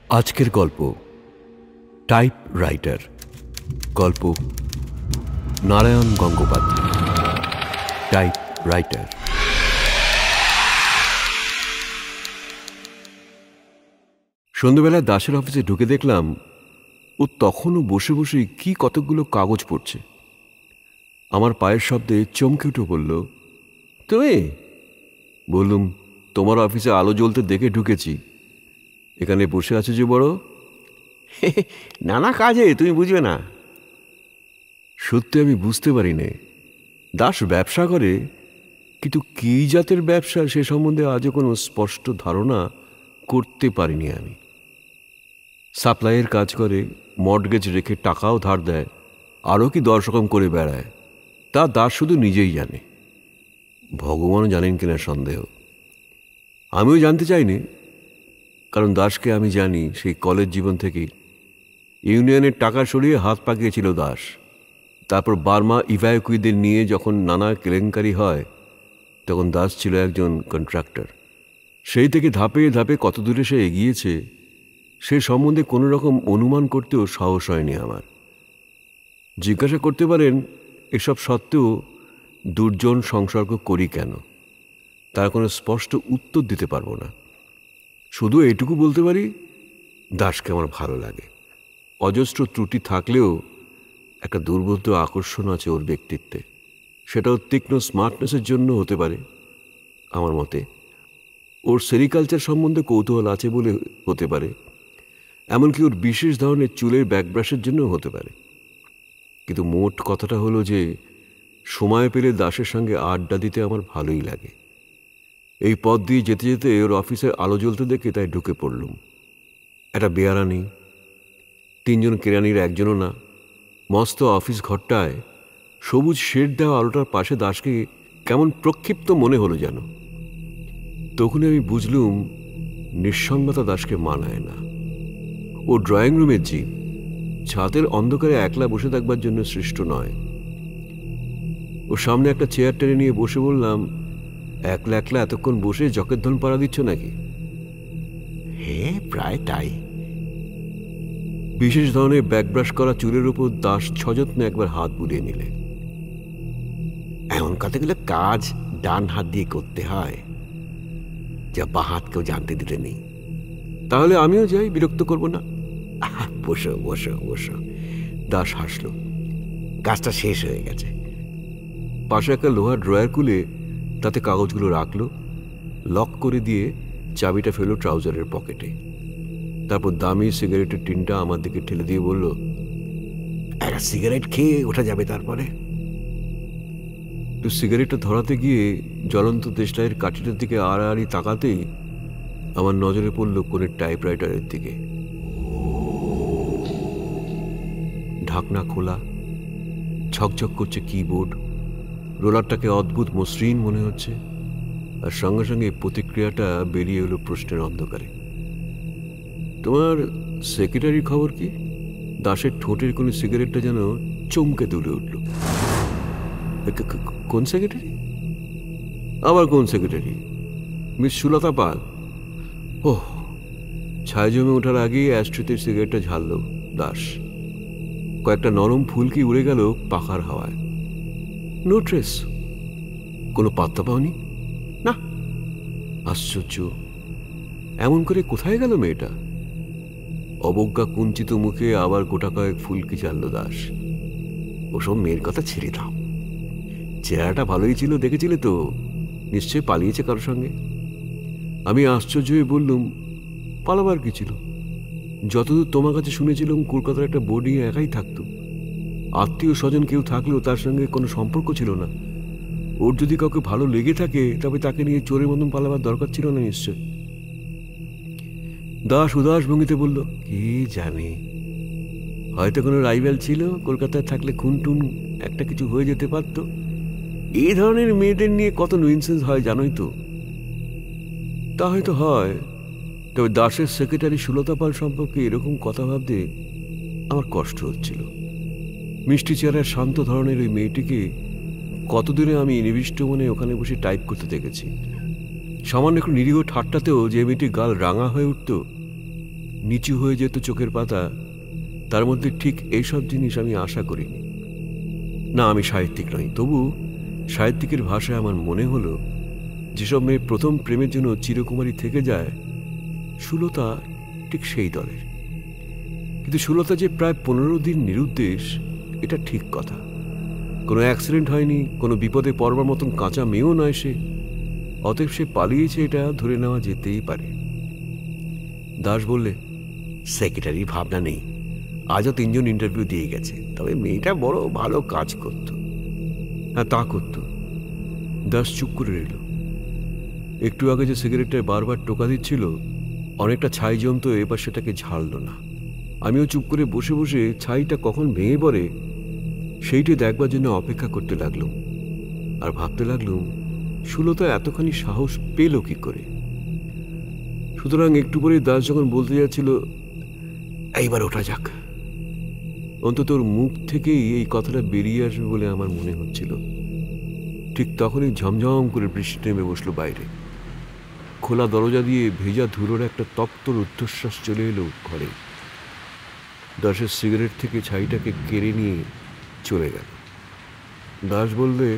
আজকের গল্প type writer. গল্প নারায়ণ গঙ্গোপাধ্যায়। Type writer. সন্ধ্যাবেলা দাসের অফিসে ঢুকে দেখলাম ও তখনও বসে বসে কি কতকগুলো কাগজ পড়ছে। আমার পায়ের শব্দে চমকে উঠে বলল, তুমি? বললুম, তোমার অফিসে আলো জ্বলতে দেখে ঢুকেছি, এখানে বসে আছো যে বড়? নানা কাজে, তুমি বুঝবে না। সত্যি আমি বুঝতে পারি নে। দাস ব্যবসা করে, কিন্তু কী জাতের ব্যবসা সে সম্বন্ধে আজও কোনো স্পষ্ট ধারণা করতে পারিনি আমি। সাপ্লাইয়ের কাজ করে, মর্টগেজ রেখে টাকাও ধার দেয়, আরও কি 10 রকম করে বেড়ায়, তা দাস শুধু নিজেই জানে। ভগবানও জানেন কিনা সন্দেহ। আমিও জানতে চাইনি, কারণ দাসকে আমি জানি সেই কলেজ জীবন থেকেই। ইউনিয়নের টাকা সরিয়ে হাত পাকিয়েছিল দাস। তারপর বার্মা ইভ্যাকুইদের নিয়ে যখন নানা কেলেঙ্কারি হয়, তখন দাস ছিল একজন কন্ট্রাক্টর। সেই থেকে ধাপে ধাপে কত দূরে সে এগিয়েছে সে সম্বন্ধে কোনো রকম অনুমান করতেও সাহস হয়নি আমার। জিজ্ঞাসা করতে পারেন, এসব সত্ত্বেও দুর্জন সংসর্গ করি কেন, তার কোনো স্পষ্ট উত্তর দিতে পারবো না। শুধু এটুকু বলতে পারি, দাসকে আমার ভালো লাগে। অজস্র ত্রুটি থাকলেও একটা দুর্বোধ্য আকর্ষণ আছে ওর ব্যক্তিত্বে। সেটাও তীক্ষ্ণ স্মার্টনেসের জন্য হতে পারে আমার মতে। ওর সেরিকালচার সম্বন্ধে কৌতূহল আছে বলে হতে পারে, এমনকি ওর বিশেষ ধরনের চুলের ব্যাকব্রাশের জন্য হতে পারে। কিন্তু মোট কথাটা হলো যে, সময় পেলে দাসের সঙ্গে আড্ডা দিতে আমার ভালোই লাগে। এই পথ দিয়ে যেতে যেতে ওর অফিসের আলো জ্বলতে দেখে তাই ঢুকে পড়লুম। একটা বেয়ারা নেই, 3 জন কেরানির একজনও না। মস্ত অফিস ঘরটায় সবুজ শেড দেওয়া আলোটার পাশে দাসকে কেমন প্রক্ষিপ্ত মনে হলো যেন। তখনই আমি বুঝলুম নিঃসঙ্গতা দাসকে মানায় না। ও ড্রয়িং রুমের জীব, ছাদের অন্ধকারে একলা বসে থাকবার জন্য সৃষ্ট নয়। ওর সামনে একটা চেয়ার টেনে নিয়ে বসে বললাম, একলা একলা এতক্ষণ বসে জকের ধন পাড়া দিচ্ছ নাকি? হ্যাঁ, প্রায় তাই। বিশেষ ধরনের ব্যাকব্রাশ করা চুলের উপর দাস সযত্নে একবার হাত বুলিয়ে নিলে। এমন কতগুলো কাজ ডান হাত দিয়ে করতে হয়, যা বাঁ হাত কেউ জানতে দিতে নেই। তাহলে আমিও যাই, বিরক্ত করব না। বসো বসো বসো। দাস হাসল। কাজটা শেষ হয়ে গেছে। পাশে একটা লোহার ড্রয়ার খুলে তাতে কাগজগুলো রাখলো, লক করে দিয়ে চাবিটা ফেলো ট্রাউজারের পকেটে। তারপর দামি সিগারেটের টিনটা আমার দিকে ঠেলে দিয়ে বলল, একটা সিগারেট খেয়ে ওঠা যাবে তারপরে। তো সিগারেটটা ধরাতে গিয়ে জ্বলন্ত দেশলাইয়ের কাঠিটার দিকে আড়াআড়ি তাকাতেই আমার নজরে পড়ল কোণের টাইপরাইটারের দিকে। ঢাকনা খোলা, ঝকঝক করছে কিবোর্ড, রোলারটাকে অদ্ভুত মসৃণ মনে হচ্ছে। আর সঙ্গে সঙ্গে প্রতিক্রিয়াটা বেরিয়ে এলো প্রশ্নের অন্ধকারে, তোমার সেক্রেটারির খবর কি? দাসের ঠোঁটের কোন সিগারেটটা যেন চমকে তুলে উঠল। কোন সেক্রেটারি? আবার কোন সেক্রেটারি? মিস সুলতা পাল? ওহ! ছায় জমে ওঠার আগেই অ্যাস্ট্রিতে সিগারেটটা ঝাড়ল দাস। কয়েকটা নরম ফুলকি উড়ে গেল পাখার হাওয়ায়। No trace. কোনো পাত্তা পাওনি? না। আশ্চর্য, এমন করে কোথায় গেল মেয়েটা? অবজ্ঞা কুঞ্চিত মুখে আবার গোটা কয়েক ফুলকি চালল দাস। ওসব মেয়ের কথা ছেড়ে দাও। চেহারাটা ভালোই ছিল, দেখেছিলে তো? নিশ্চয় পালিয়েছে কারোর সঙ্গে। আমি আশ্চর্য হয়ে বললুম, পালাবার কি ছিল? যতদূর তোমার কাছে শুনেছিলাম কলকাতার একটা বোর্ডিংয়ে একাই থাকতো। আত্মীয় স্বজন কেউ থাকলেও তার সঙ্গে কোনো সম্পর্ক ছিল না। ওর যদি কাউকে ভালো লেগে থাকে তবে তাকে নিয়ে চোরের মতন পালাবার দরকার ছিল না নিশ্চয়। দাস উদাস ভঙ্গিতে বলল, কে জানে, হয়তো কোনো রাইভেল ছিল, কলকাতায় থাকলে খুনটুন একটা কিছু হয়ে যেতে পারত। এই ধরনের মেয়েদের নিয়ে কত নুইন্সেন্স হয় জানোই তো। তা হয়তো হয়, তবে দাসের সেক্রেটারি সুলতা পাল সম্পর্কে এরকম কথা ভাবতে আমার কষ্ট হচ্ছিল। মিষ্টি চেহারার শান্ত ধরনের ওই মেয়েটিকে কতদিনে আমি নিবিষ্ট মনে ওখানে বসে টাইপ করতে দেখেছি। সামান্য একটু নিরীহ ঠাট্টাতেও যে মেয়েটির গাল রাঙা হয়ে উঠত, নিচু হয়ে যেত চোখের পাতা, তার মধ্যে ঠিক এইসব জিনিস আমি আশা করিনি। না, আমি সাহিত্যিক নই, তবু সাহিত্যিকের ভাষায় আমার মনে হলো যেসব মেয়ে প্রথম প্রেমের জন্য চিরকুমারী থেকে যায়, সুলতা ঠিক সেই দলের। কিন্তু সুলতা যে প্রায় 15 দিন নিরুদ্দেশ, এটা ঠিক কথা। কোনো অ্যাক্সিডেন্ট হয়নি, কোনো বিপদে পড়বার মতন কাঁচা মেয়েও নয় সে। অতএব সে পালিয়েছে, এটা ধরে নেওয়া যেতেই পারে। দাস বললে, সেক্রেটারি ভাবনা নেই, আজও 3 জন ইন্টারভিউ দিয়ে গেছে, তবে মেয়েটা বড় ভালো কাজ করত। হ্যাঁ, তা করত। দাস চুপ করে রইল। একটু আগে যে সিগারেটটায় বারবার টোকা দিচ্ছিল, অনেকটা ছাই জমতো, এবার সেটাকে ঝাড়ল না। আমিও চুপ করে বসে বসে ছাইটা কখন ভেঙে পড়ে সেইটি দেখবার জন্য অপেক্ষা করতে লাগলুম। আর ভাবতে লাগলুম, সুলতা এতখানি সাহস পেল কি করে। সুতরাং একটু পরে দাস যখন বলতে যাচ্ছিল, এইবার ওঠা যাক, অন্তত ওর মুখ থেকেই এই কথাটা বেরিয়ে আসবে বলে আমার মনে হচ্ছিল, ঠিক তখনই ঝমঝম করে বৃষ্টি নেমে বসলো বাইরে। খোলা দরজা দিয়ে ভেজা ধুলোর একটা তপ্ত রুদ্ধশ্বাস চলে এলো ঘরে। দাসের সিগারেট থেকে ছাইটাকে কেড়ে নিয়ে চলে গেল। দাস বললে,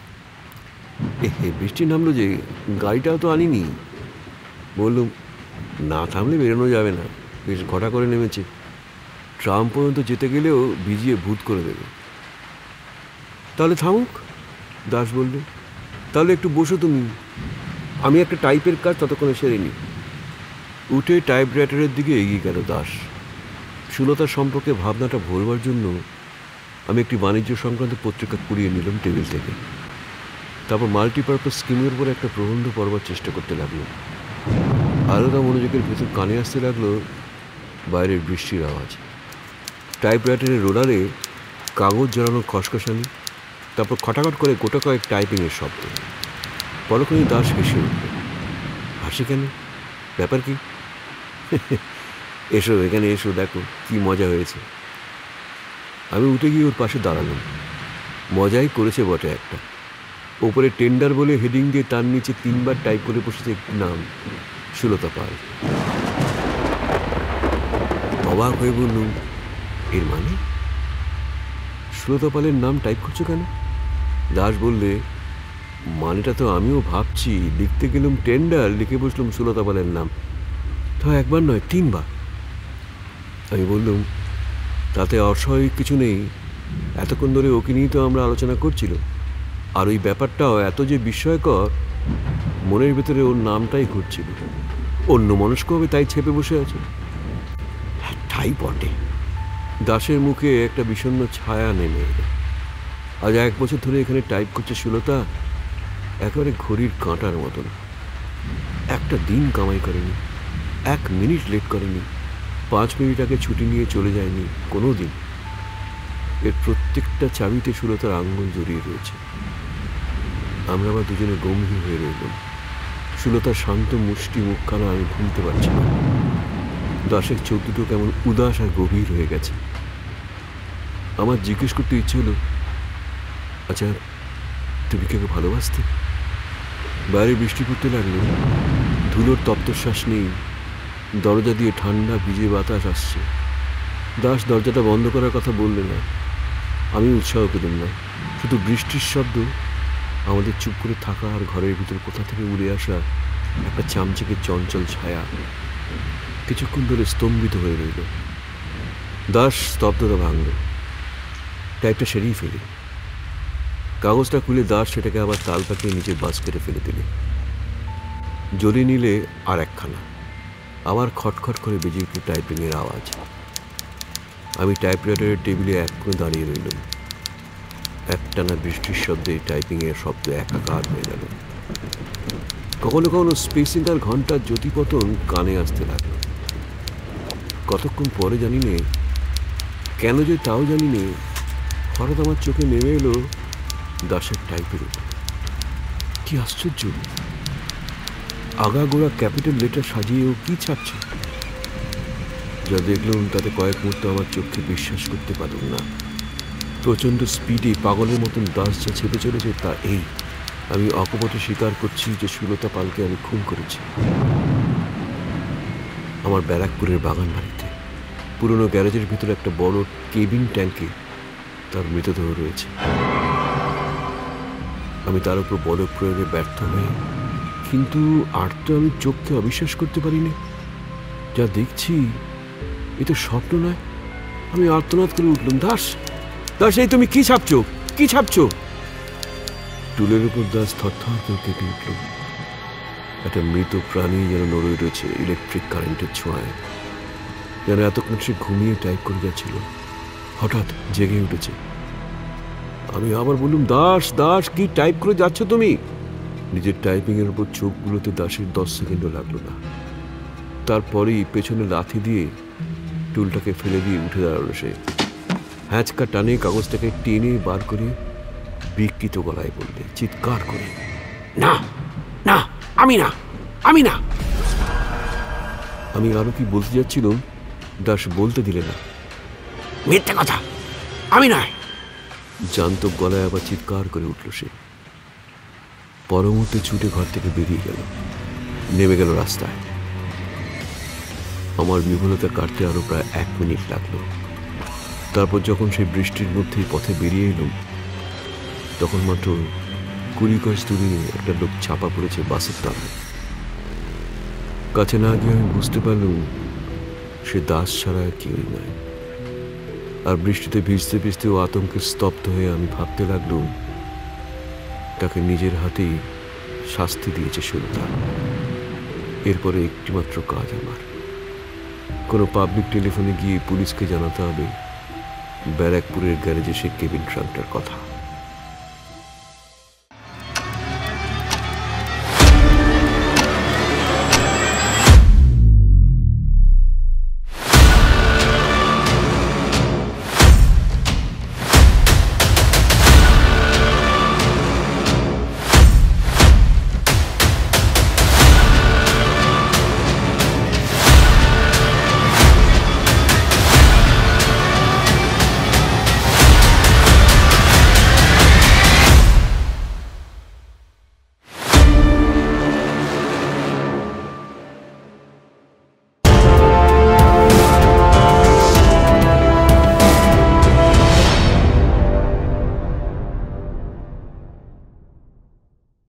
বৃষ্টি নামলো যে, গাড়িটাও তো আনিনি। বললুম, না থামলে বেরোনো যাবে না, বেশ ঘটা করে নেমেছে, ট্রাম পর্যন্ত যেতে গেলেও ভিজিয়ে ভূত করে দেবে। তাহলে থামুক, দাস বললে। তাহলে একটু বসো তুমি, আমি একটা টাইপের কাজ ততক্ষণে সেরে নিই। উঠে টাইপরাইটারের দিকে এগিয়ে গেল দাস। সুলতার সম্পর্কে ভাবনাটা ভরবার জন্য আমি একটি বাণিজ্য সংক্রান্ত পত্রিকা কুড়িয়ে নিলাম টেবিল থেকে। তারপর মাল্টিপারপাস স্কিমের উপর একটা প্রবন্ধ পড়বার চেষ্টা করতে লাগলো। আলাদা মনোযোগের ভেতর কানে আসতে লাগলো বাইরের বৃষ্টির আওয়াজ, টাইপরাইটারের রোলারে কাগজ জড়ানোর খসখসানি, তারপর খটাখট করে গোটা কয়েক টাইপিংয়ের শব্দ। পরক্ষণে দাস হেসে উঠল। হাসি কেন? ব্যাপার কি? এসো, এখানে এসো, দেখো কি মজা হয়েছে। আমি উঠে গিয়ে ওর পাশে দাঁড়ালাম। মজাই করেছে বটে একটা। ওপরে টেন্ডার বলে হেডিং দিয়ে তার নিচে 3 বার টাইপ করে বসেছে নাম, সুলতা পাল। অবাক হয়ে বললুম, এর মানে? সুলতা পালের নাম টাইপ করছো কেন? দাস বললে, মানেটা তো আমিও ভাবছি, লিখতে গেলাম টেন্ডার, লিখে বসলাম সুলতা পালের নাম। তো একবার নয়, 3 বার। আমি বললুম, তাতে অস্বাভাবিক কিছু নেই, এতক্ষণ ধরে ওকে নিয়েই তো আমরা আলোচনা করছিল। আর ওই ব্যাপারটাও এত যে বিস্ময়কর, মনের ভেতরে ওর নামটাই ঘুরছিল। অন্য মনস্ক হবে তাই ছেপে বসে আছে। হ্যাঁ, তাই বটে। দাসের মুখে একটা বিষণ্ণ ছায়া নেমে এলো। আজ 1 বছর ধরে এখানে টাইপ করছে সুলতা, একেবারে ঘড়ির কাঁটার মতন। একটা দিন কামাই করেনি, 1 মিনিট লেট করেনি, 5 মিনিট আগে ছুটি নিয়ে চলে যায়নি কোনো দিন। এর প্রত্যেকটা চাবিতে সুলতার আঙ্গুল জড়িয়ে রয়েছে। আমরা আবার দুজনে গম্ভীর হয়ে রইলাম। সুলতার শান্ত মুষ্টি মুখখানা আমি ভুলতে পারছি না। দাসের চোখ দুটো কেমন উদাস আর গভীর হয়ে গেছে। আমার জিজ্ঞেস করতে ইচ্ছে হলো, আচ্ছা, তুমি কাকে ভালোবাসতে? বাইরে বৃষ্টি পড়তে লাগলো, ধুলোর তপ্তশ্বাস নেই, দরজা দিয়ে ঠান্ডা ভিজে বাতাস আসছে। দাস দরজাটা বন্ধ করার কথা বললে না, আমি উৎসাহ পেলাম না। শুধু বৃষ্টির শব্দ, আমাদের চুপ করে থাকা আর ঘরের ভিতর কোথা থেকে উড়ে আসা একটা চামচিকে চঞ্চল ছায়া কিছুক্ষণ ধরে স্তম্ভিত হয়ে রইল। দাস স্তব্ধতা ভাঙল। টাইপটা সেরেই ফেলি। কাগজটা খুলে দাস সেটাকে আবার তাল পাকিয়ে নিচের বাস্কেটে ফেলে দিলে। জ্বলিয়ে নিলে আর একখানা। আবার খটখট করে বেজে উঠল টাইপিংয়ের আওয়াজ। আমি টাইপরাইটারের টেবিলে এক কোণে দাঁড়িয়ে রইলাম। একটানা বৃষ্টির শব্দে টাইপিংয়ের শব্দ একাকার হয়ে গেল। কখনো কখনো স্পেসিং আর ঘন্টার জ্যোতিপতন কানে আসতে লাগলো। কতক্ষণ পরে জানি নে, কেন যে তাও জানি নে, হঠাৎ আমার চোখে নেমে এলো দাসের টাইপের উপর। কি আশ্চর্য! আগাগোড়া ক্যাপিটাল লেটার সাজিয়েও কি ছাপছে! যা দেখলাম তাতে কয়েক মুহূর্ত আমার চোখকে বিশ্বাস করতে পারলাম না। প্রচণ্ড স্পিডে পাগলের মতন দাস যা ছেপে চলেছে তা এই, আমি অকপটে স্বীকার করছি যে সুলতা পালকে আমি খুন করেছি। আমার ব্যারাকপুরের বাগান বাড়িতে পুরনো গ্যারেজের ভিতরে একটা বড় কেবিন ট্যাঙ্কে তার মৃতদেহ রয়েছে। আমি তার উপর বল প্রয়োগে ব্যর্থ হয়ে, কিন্তু আর তো আমি চোখকে অবিশ্বাস করতে পারিনি। যা দেখছি এ তো স্বপ্ন নয়। আমি আর্তনাদ করে উঠলাম, দাস দাস, এই তুমি কি ছাপছো, কি ছাপছো? টুলের উপর দাস থরথর করে কেঁপে উঠল। একটা মৃত প্রাণী যেন নড়ে রয়েছে ইলেকট্রিক কারেন্টের ছোঁয়ায়। যেন এতক্ষণ সে ঘুমিয়ে টাইপ করে যাচ্ছিল, হঠাৎ জেগে উঠেছে। আমি আবার বললাম, দাস দাস, কি টাইপ করে যাচ্ছ তুমি? নিজের টাইপিং এর উপর চোখগুলোতে দাসের 10 সেকেন্ডও লাগলো না। তারপরেই পেছনে লাথি দিয়ে টুলটাকে ফেলে দিয়ে উঠে দাঁড়ালো সে। হ্যাঁচকা টানে কাগজটাকে টেনে বার করে বিকৃত গলায় বললে, চিৎকার করে, না না, আমি না, আমি না। আমি আরো কি বলতে যাচ্ছিলাম, দাস বলতে দিলে না। মিথ্যে কথা, আমি নয়। জান্ত গলায় আবার চিৎকার করে উঠল সে। পরমুহূর্তে ছুটে ঘর থেকে বেরিয়ে গেল, নেমে গেল রাস্তায়। আমার বিফলতা কাটতে আরো প্রায় 1 মিনিট লাগলো। তারপর যখন সেই বৃষ্টির মধ্যেই পথে বেরিয়ে এলাম, তখন মাত্র 20 গজ দূরে একটা লোক চাপা পড়েছে বাসের তলায়। কাছে না গিয়ে আমি বুঝতে পারলাম সে দাস ছাড়া আর কেউই নয়। আর বৃষ্টিতে ভিজতে ভিজতেও আতঙ্কে স্তব্ধ হয়ে আমি ভাবতে লাগলাম, তাকে নিজের হাতেই শাস্তি দিয়েছে সুলতা। এরপরে একটিমাত্র কাজ আমার, কোনো পাবলিক টেলিফোনে গিয়ে পুলিশকে জানাতে হবে ব্যারাকপুরের গ্যারেজে সে কেবিন ট্রাঙ্কটার কথা।